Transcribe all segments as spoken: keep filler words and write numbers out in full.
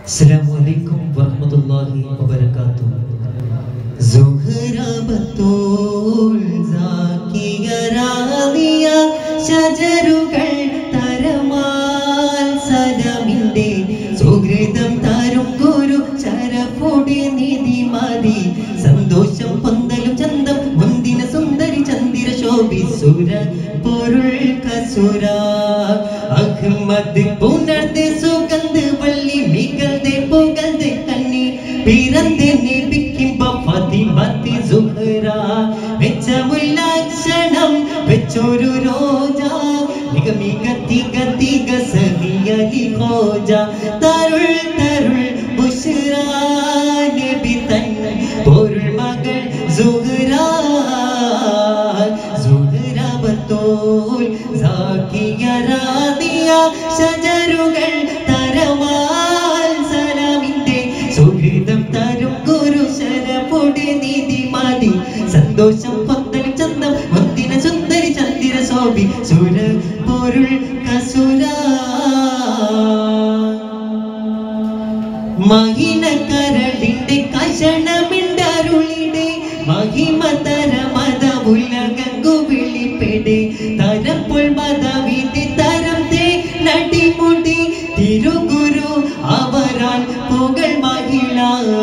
अस्सलामुअलैकुम वरहमतुल्लाहि वबरकातुह। ज़ुहरा बतूल ज़ाकिया रादिया ശജരുകൾ തരമാൽ സലമിന്റെ സുഹൃതം താരും ഗുരു ശരഫോടെ നിധി മതി സന്തോഷം പൊന്തലും ചന്തം മുന്തിന സുന്ദരി ചന്ദിര ശോഭിസുര പൊരുൾ കസുര അഹ്മദ് പുണർദെ സുഗന്ധ വള്ളി മികൾദെ പുകൾദെ കണ്ണി പിറന്ദെ നബിക്കിമ്പ ഫാത്തിമത്തി സുഹ്റ വെച്ചമുള്ള ക്ഷണം വെച്ചൊരു രോജ മിക മിക തിക തിക സഹിയലി ഖോജ തരുൾ തരുൾ ബുശ്ര നബി തൻ പൊരുൾ മകൾ സുഹ്റ സുഹ്റ ബത്തൂൽ സാക്കിയ രാദിയ ശജരുകൾ തരമാൽ സലാമിന്റെ സുഹൃതം തരും ഗുരു ശരഫോടെ നിധി മതി സന്തോഷം പൊന്തൽ ചന്തം മുന്തിന സുന്ദരി ചന്ദിര ശോഭി സുര പൊരുൾ കസുര മഹിന കരളിന്റെ കഷണമിണ്ടരുളിടെ മഹിമതര മത ഉലകങ്കു വിളിപ്പെടെ തരപ്പോൾ മതവിധി തരം തേ നടിമുടി തിരുഗുരു അവരാൽ പുകൾ മഹിള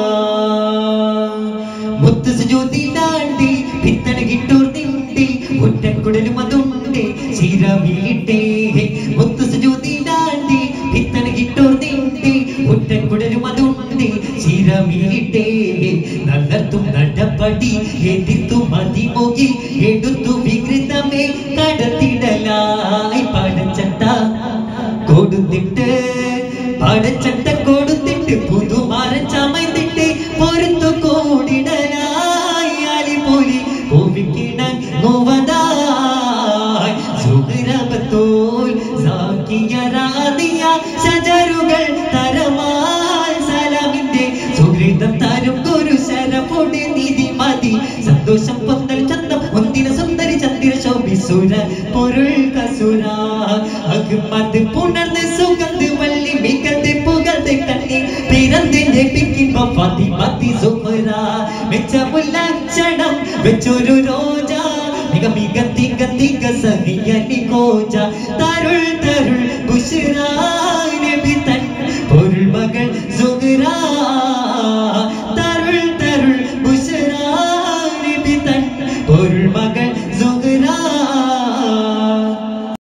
മുത്ത് സുജൂതിലാണ്ടി പിത്തണ കിട്ടൂർ തിണ്ടി ഒറ്റക്കുടലും അതുണ്ട് ശിരവിലിട്ടേ മുത്ത് സുജൂതിലാണ്ടി പിത്തണ കിട്ടൂർ തിണ്ടി ഒറ്റക്കുടലും അതുണ്ട് ശിരവിലിട്ടേ നല്ലത്തും നടപടി എതിർത്തു മതിമുകി എടുത്തു വികൃതമേ കടത്തിടലായി പടച്ചട്ട കൊടുത്തിട്ട് പടച്ചട്ട കൊടുത്തിട്ട് പുതുമാരൻ ചമയ്ത്തിട്ട് പൊരുത്തു കൂടിടലായി അലി പോലി കോവിക്കിടാൻ നോവതായി സുഹ്റ ബത്തൂൽ സാക്കിയ രാദിയ ശജരുകൾ തരമാൽ സലാമിന്റെ സുഹൃതം തരും ഗുരു ശരഫോടെ നിധി മതി സന്തോഷം പൊന്തൽ ചന്തം മുന്തിന സുന്ദരി ചന്ദിര ശോഭിസുര പൊരുൾ കസുര അഹ്മദ് പുണർന്ന് സുഗന്ധ വള്ളി മികൾദെ പുകൾദെ കണ്ണി പിറന്ദെ നബിക്കിമ്പ ഫാത്തിമത്തി സുഹ്റ വെച്ചമുള്ള ക്ഷണം വെച്ചൊരു രോജ മിക മിക തിക തിക സഹിയലി ഖോജ തരുൾ തരുൾ